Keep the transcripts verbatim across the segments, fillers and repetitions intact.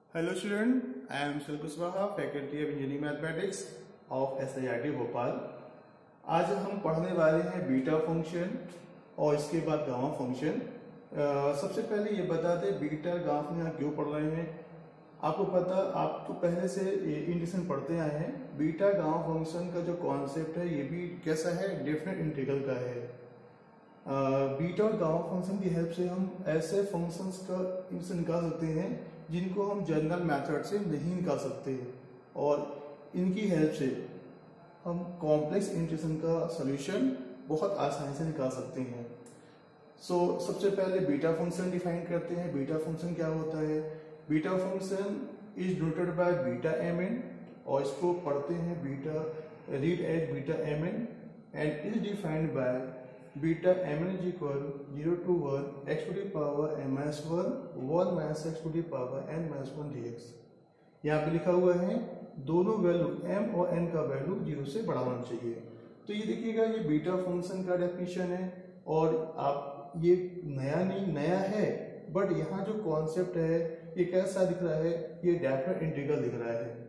Hello student, I am Shil Kushwaha, Faculty of Engineering Mathematics of S I R T Bhopal. आज हम पढ़ने वाले हैं बीटा फंक्शन और इसके बाद गामा फंक्शन। सबसे पहले ये बता दें बीटा गामा में आप क्यों पढ़ रहे हैं। आपको पता, आप तो पहले से इंटीग्रेशन पढ़ते आए हैं। बीटा गामा फंक्शन का जो कॉन्सेप्ट है ये भी कैसा है, डेफिनेट इंटीग्रल का है। बीटा और गामा फंक्शन की हेल्प से हम ऐसे फंक्शंस का इंटीग्रेशन निकाल सकते हैं जिनको हम जनरल मेथड से नहीं निकाल सकते, और इनकी हेल्प से हम कॉम्प्लेक्स इंटीग्रेशन का सॉल्यूशन बहुत आसानी से निकाल सकते हैं। सो so, सबसे पहले बीटा फंक्शन डिफाइन करते हैं। बीटा फंक्शन क्या होता है? Beta function is denoted by beta M N, और इसको पढ़ते हैं beta read as beta M N, and is defined by beta M N is equal zero to one X to the power M minus one one minus X to the power N minus one D X. यहाँ पे लिखा हुआ है दोनों value m और n का value zero से बड़ा होना चाहिए। तो ये देखिएगा, ये बीटा फंक्शन का डेफिनेशन है, और आप ये नया नहीं नया है, बट यहाँ जो कॉन्सेप्ट है ये कैसा दिख रहा है, ये डेफिनेट इंटीग्रल दिख रहा है।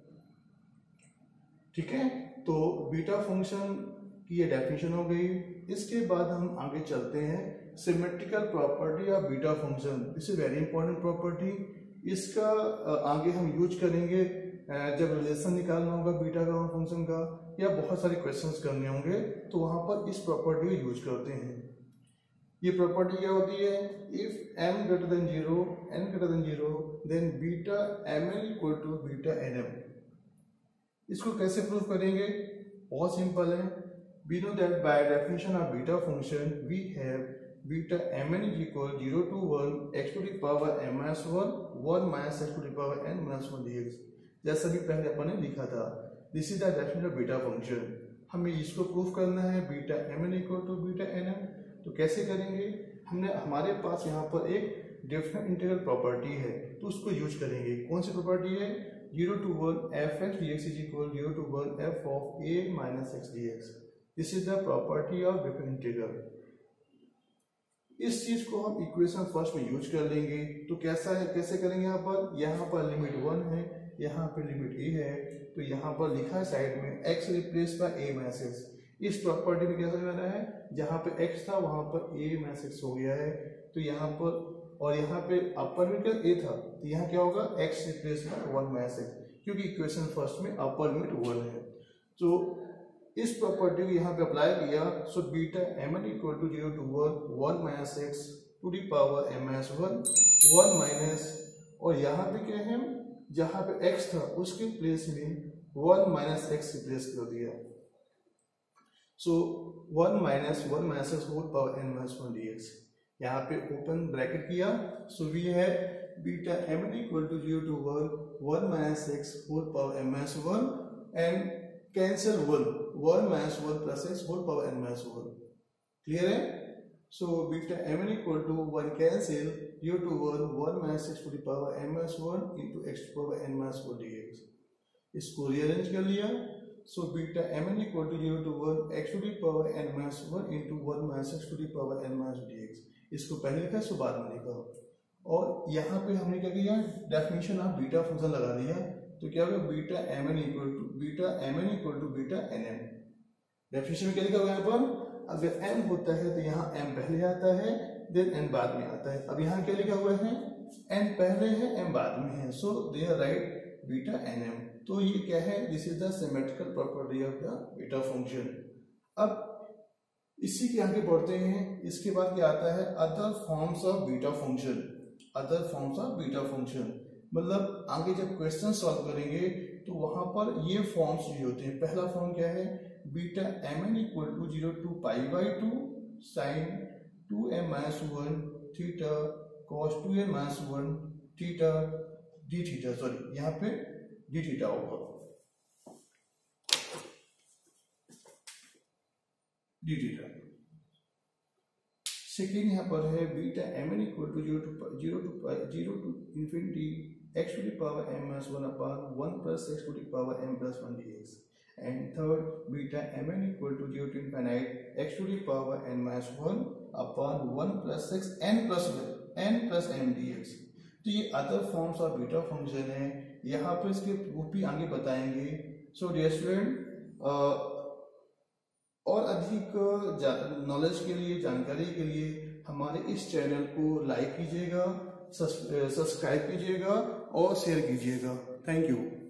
ठीक है, तो बीटा फंक्शन की ये डेफिनेशन हो गई। इसके बाद हम आगे चलते हैं symmetrical property of beta function. This is very important property. इसका आगे हम यूज करेंगे जब रिलेशन निकालना होगा बीटा गामा फंक्शन का, या बहुत सारे क्वेश्चंस करने होंगे, तो वहां पर इस प्रॉपर्टी को यूज करते हैं। ये प्रॉपर्टी क्या होती है? If m greater than zero n greater than zero then beta M N equal to beta N M. इसको कैसे प्रूव करेंगे? बहुत सिंपल है। We know that by definition of beta function we have beta mn is equal zero to one x to the power m minus one one minus x to the power n minus one dx। जैसा भी पहले अपन ने लिखा था, this is the definition of beta function. हमें इसको proof करना है beta mn equal to beta nm। तो कैसे करेंगे? हमने हमारे पास यहाँ पर एक डेफिनेट इंटीग्रल प्रॉपर्टी है, तो उसको यूज करेंगे। कौन सी प्रॉपर्टी है? Zero to one F X D X is equal zero to one F of A minus X D X. This is the property of definite integral. इस चीज को हम इक्वेशन फर्स्ट में यूज कर लेंगे। तो कैसा है, कैसे करेंगे? यहाँ पर यहाँ पर लिमिट वन है, यहाँ पे लिमिट ए है, तो यहाँ पर लिखा है साइड में x replace by a minus X. इस प्रॉपर्टी में कैसा करना है? जहाँ पे x था वहां पर a माइनस एक्स हो गया है, तो यहाँ पर, और यहाँ पे अपर लिमिट a था, तो यहाँ क्या होगा? x replace by one minus X, क्योंकि इक्वेशन फर्स्ट में अपर लिमिट वन है। तो इस प्रॉपर्टी को यहाँ पे अप्लाई किया। So beta M N equal to zero to one one minus X to the power M minus one one minus, और यहाँ पे क्या है? जहाँ पे x था उसके प्लेस में वन माइनस एक्स रिप्लेस कर दिया। So one minus one minus X whole power N minus one D X. यहाँ पे ओपन ब्रैकेट किया। सो वी है beta M N equal to zero to one one minus X whole power M minus one, and cancel one one minus one plus X whole power N minus one. Clear है? So beta M N equal to one cancel zero to one one minus X to the power N minus one into X to power N minus one D X. इसको rearrange कर लिया। So beta M N equal to zero to one X to the power N minus one into one minus X to the power N minus D X. इसको पहले लिखा, इसको बाद में लिखा, और यहाँ पे हमने क्या किया? डेफिनेशन ऑफ बीटा फंक्शन लगा दिया। तो क्या होगा? Beta M N equal to beta M N equal to beta N M. Definition में क्या लिखा हुआ है? यहाँ पर अगर m होता है तो यहाँ m पहले आता है, देन n बाद में आता है। अब यहाँ क्या लिखा हुआ है? n पहले है, m बाद में है। So they are right beta N M. तो ये क्या है? This is the symmetrical property of the beta function. अब इसी के आगे बढ़ते हैं। इसके बाद क्या आता है? Other forms of beta function. Other forms of beta function मतलब आगे जब क्वेश्चन सॉल्व करेंगे तो वहां पर ये फॉर्म्स भी होते हैं। पहला फॉर्म क्या है? Beta M N equal to zero to pi by two sine two M minus one theta cos two M minus one theta D theta, sorry यहाँ पे डी थीटा होगा, डी थीटा। सेकेंड यहाँ पर है beta M N equal to zero to zero to zero to infinity X to the power M minus one upon one plus X to the power M plus one D x. And third beta M N equal to zero to infinite X to the power N minus one upon one plus X N plus N plus M D X. तो ये other forms of beta function है, यहाँ पे इसके proof भी आगे बताएंगे। So dear student, और अधिक नॉलेज के लिए, जानकारी के लिए हमारे इस चैनल को लाइक कीजिएगा, सब्सक्राइब कीजिएगा और शेयर कीजिएगा। Thank you.